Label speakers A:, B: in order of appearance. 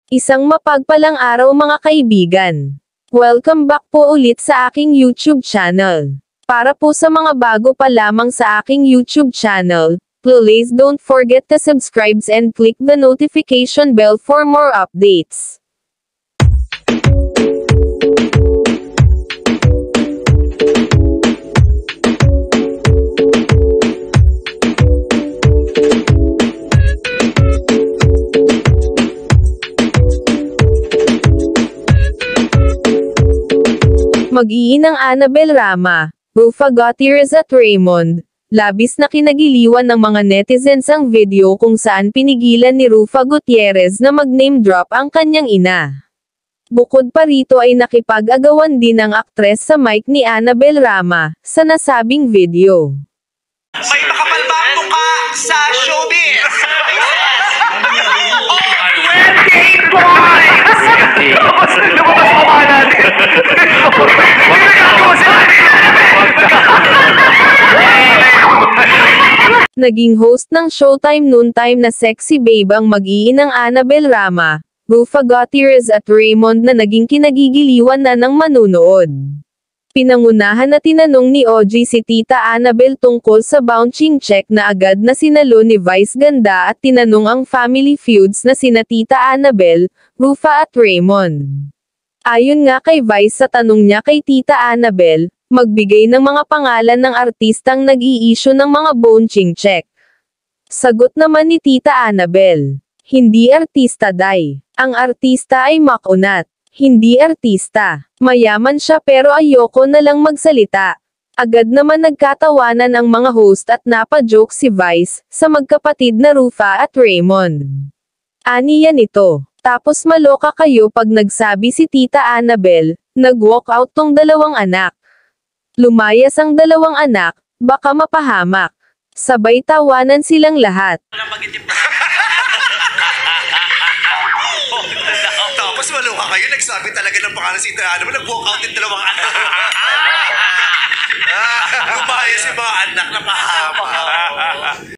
A: Isang mapagpalang araw mga kaibigan. Welcome back po ulit sa aking YouTube channel. Para po sa mga bago pa lamang sa aking YouTube channel, please don't forget to subscribe and click the notification bell for more updates. Mag-iinang Annabel Rama, Rufa Gutierrez at Raymond. Labis na kinagiliwan ng mga netizens ang video kung saan pinigilan ni Rufa Gutierrez na mag-name drop ang kanyang ina. Bukod pa rito ay nakipag-agawan din ang aktres sa mic ni Annabel Rama, sa nasabing video.
B: May makapal ba ang mukha sa showbiz? Lumabas mo ba natin?
A: Naging host ng Showtime Noontime na Sexy Babe ang mag-iinang Annabel Rama, Rufa Gutierrez at Raymond na naging kinagigiliwan na ng manunood. Pinangunahan na tinanong ni OG si Tita Annabel tungkol sa bouncing check na agad na sinalo ni Vice Ganda at tinanong ang family feuds na sina Tita Annabel, Rufa at Raymond. Ayon nga kay Vice sa tanong niya kay Tita Annabel, magbigay ng mga pangalan ng artistang nag-i-issue ng mga bouncing check. Sagot naman ni Tita Annabel, hindi artista day. Ang artista ay makunat. Hindi artista. Mayaman siya pero ayoko na lang magsalita. Agad naman nagkatawanan ang mga host at napajoke si Vice, sa magkapatid na Rufa at Raymond. Aniya nito. Tapos maloka kayo pag nagsabi si Tita Annabel, nag-walk out tong dalawang anak. Lumayas ang dalawang anak, baka mapahamak. Sabay tawanan silang lahat.
B: Tapos maluha kayo, nagsabi talaga ng pangalan si Tita Annabel, nag-walk out yung dalawang anak. Lumayas yung mga anak na pahamak.